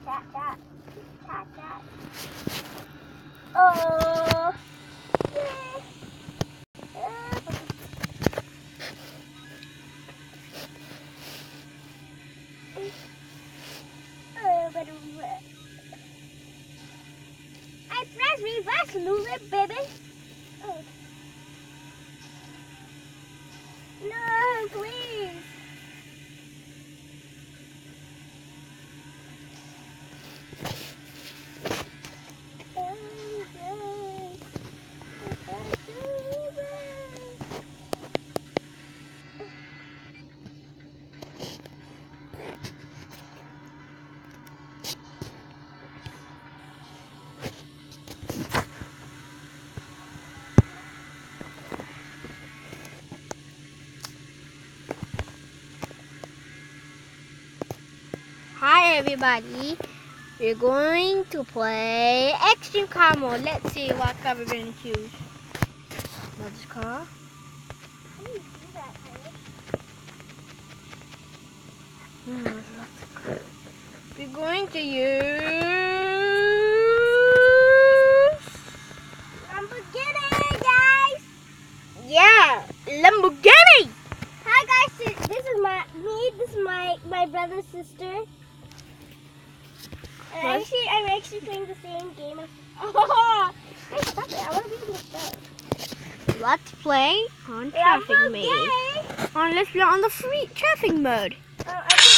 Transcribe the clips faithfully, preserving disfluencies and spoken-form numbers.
chat, chat, chat, chat. Oh, yeah. Oh, but I press reverse, lose it, baby. Oh. No, please. Hi everybody, we're going to play Extreme Car Mode. Let's see what car we're going to choose. Not this car. How do you do that, hmm, we're going to use Lamborghini, guys. Yeah, Lamborghini. Hi guys, this is my me. This is my my brother's sister. And actually, I'm actually playing the same game as. Oh, hey, stop it! I want to be in the start. Let's play on traffic mode. On let's play on the free traffic mode. Uh, I think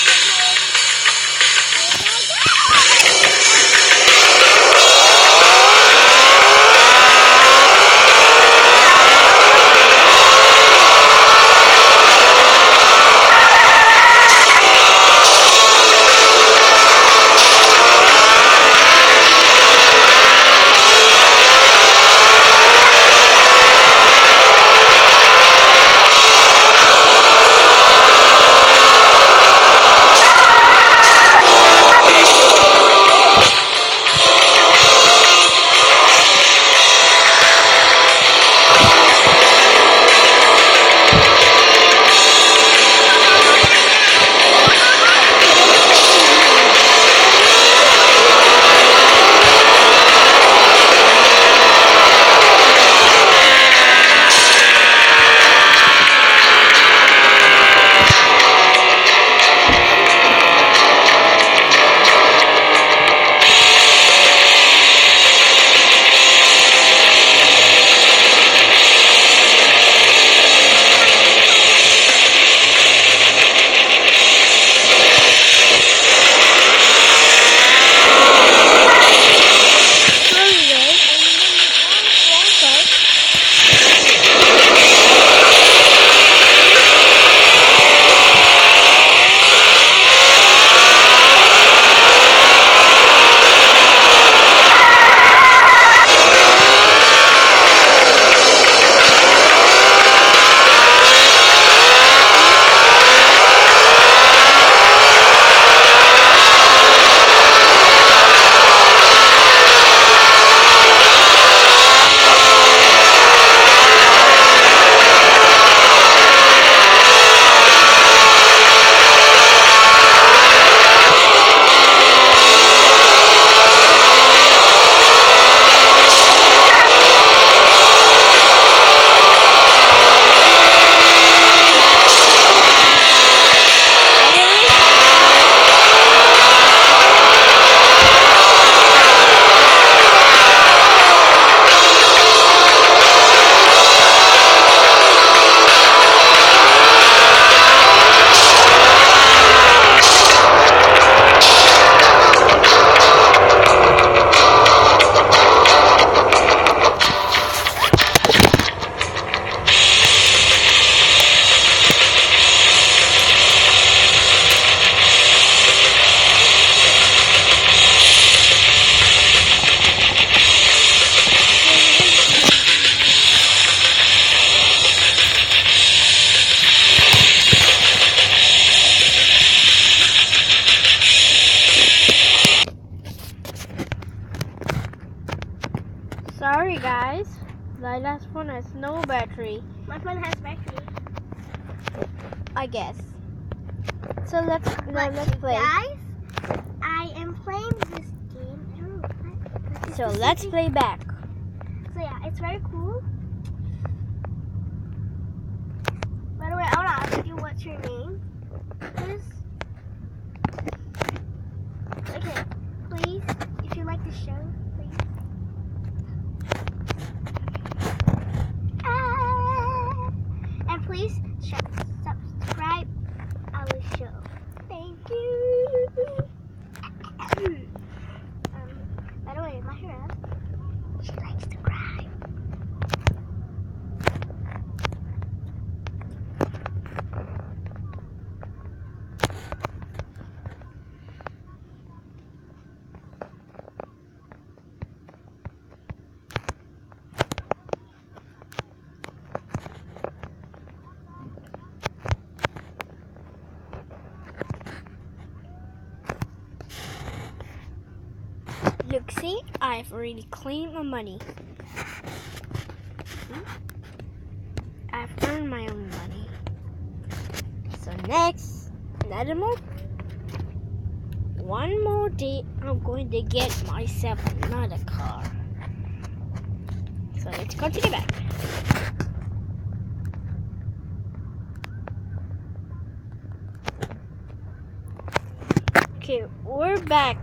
Sorry guys, Lila's phone has no battery. My phone has battery. I guess. So let's now But let's play. Guys, I I am playing this game. I don't know. I, So let's play back. So yeah, it's very cool. By the way, I want to ask you what's your name, please. Okay, please, if you like the show, please. Ah, and please subscribe our show. Thank you. um, by the way, my hero, she likes to cry. Look, see, I've already claimed my money. See? I've earned my own money. So next, another more, one more day, I'm going to get myself another car. So let's go to the back. Okay, we're back.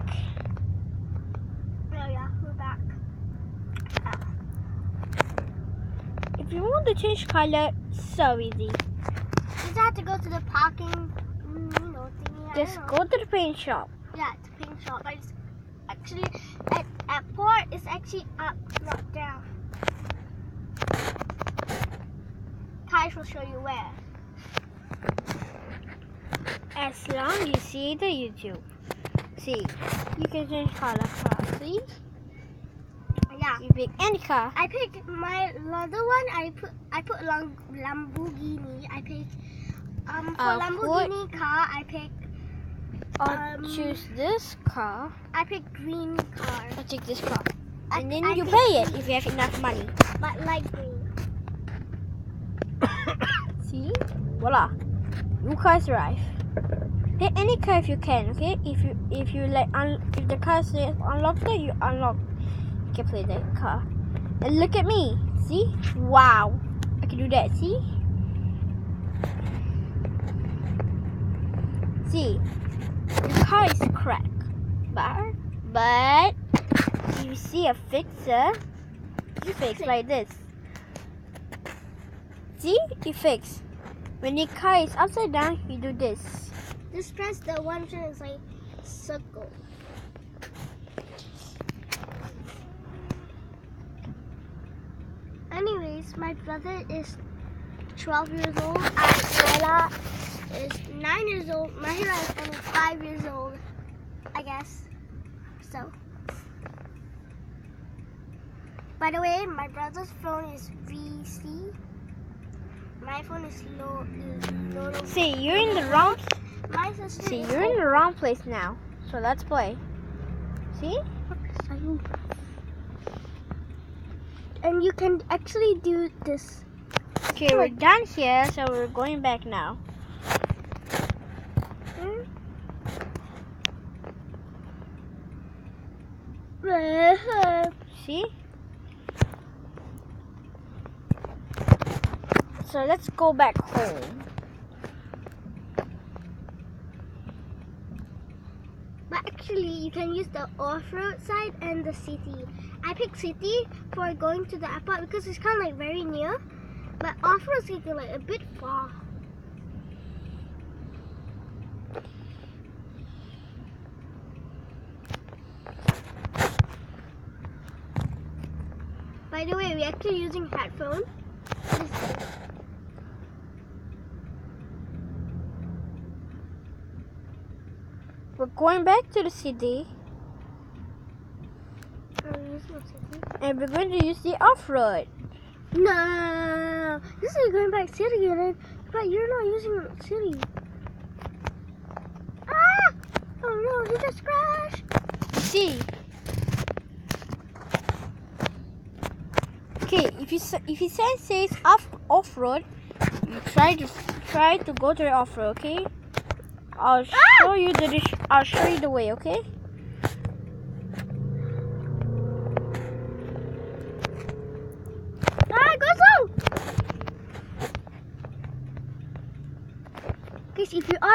If you want to change color, so easy. You just have to go to the parking, you know, thingy. Just go to the paint shop. Yeah, it's a paint shop. But it's actually, at, at port, it's actually up, not down. Qaisy will show you where. As long you see the YouTube. See, you can change color car, see? Yeah. You pick any car. I pick my other one. I put I put Lam- Lamborghini. I pick um for I'll Lamborghini car. I pick I'll um, choose this car. I pick green car. I'll take this car. I, And then I you pick pay it green, if you have enough money. but light green. See? Voila. New cars arrive. Pick any car if you can, okay? If you if you like un- if the car says unlocked it, you unlock. You can play that car. And look at me. See? Wow. I can do that, see? See? The car is cracked. But but if you see a fixer, you fix like this. See? You fix. When the car is upside down, you do this. Just press the one that is like circle. Anyways, my brother is twelve years old. And Layla is nine years old. Mahira is only five years old, I guess. So, by the way, my brother's phone is V C. My phone is low. low, low See, you're in the wrong. My sister See, is you're in the wrong place now. So let's play. See? And you can actually do this. Okay, we're done here, so we're going back now. Hmm? See? So let's go back home. But actually, you can use the off-road side and the city. I picked city for going to the airport because it's kind of like very near. But off-road is like a bit far. By the way, we're actually using headphones. We're going back to the city. And we're going to use the off-road. No, this is going back city again, but you're not using city. Ah! Oh no, he just crashed. See? Okay, if you if you say says off off-road, you try to try to go to the off-road. Okay? I'll show Ah! you the I'll show you the way. Okay?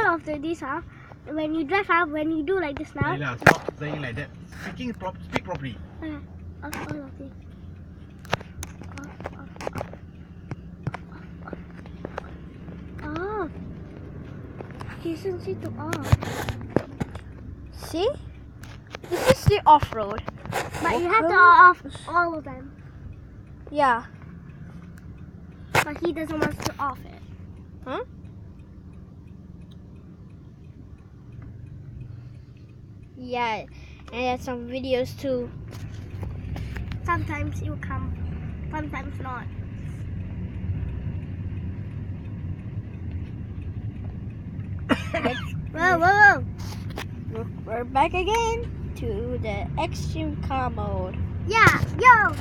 all of the, this, huh? When you drive up, when you do like this now. Leila, stop saying like that. Speaking prop, speak properly. Okay, off all of this. Off, off, off. Off. You should see to off. See? This is the off-road. But you have to off all of them. Yeah. But he doesn't want to off it. Huh? Yeah, and there's some videos too. Sometimes it will come, sometimes not. Whoa, whoa, whoa! We're, we're back again to the extreme car mode. Yeah, yo!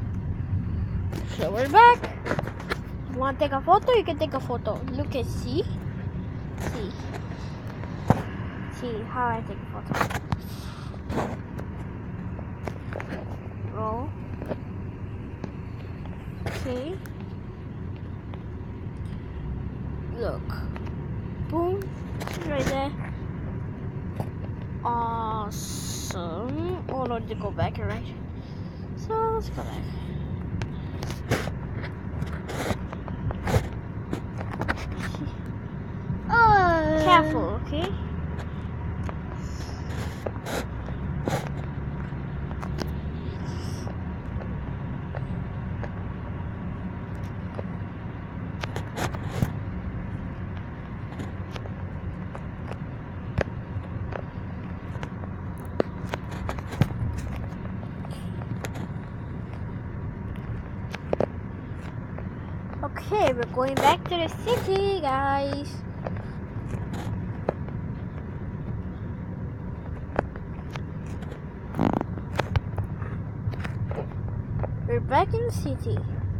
So we're back. You want to take a photo? You can take a photo. Look and see. See. See how I take a photo. Roll. Okay. Look. Boom. Right there. Awesome. Oh no, to go back, right? So let's go back. Oh! Careful, okay? Okay, we're going back to the city, guys. We're back in the city.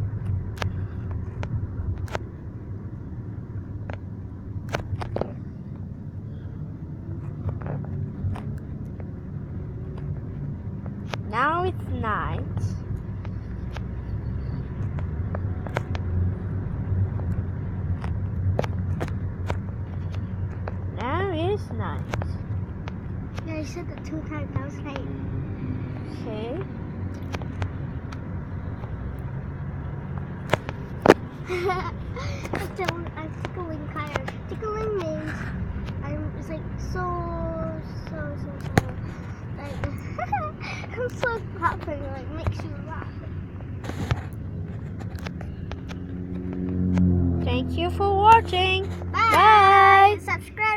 Now it's night. Now it's night. Yeah, I said that two times. I was late. Okay. I'm still, I'm tickling Kyle. Tickling means I'm it's like so, so, so, so. Like, I'm so happy. Like, makes you laugh. Thank you for watching. Bye. Bye. Subscribe.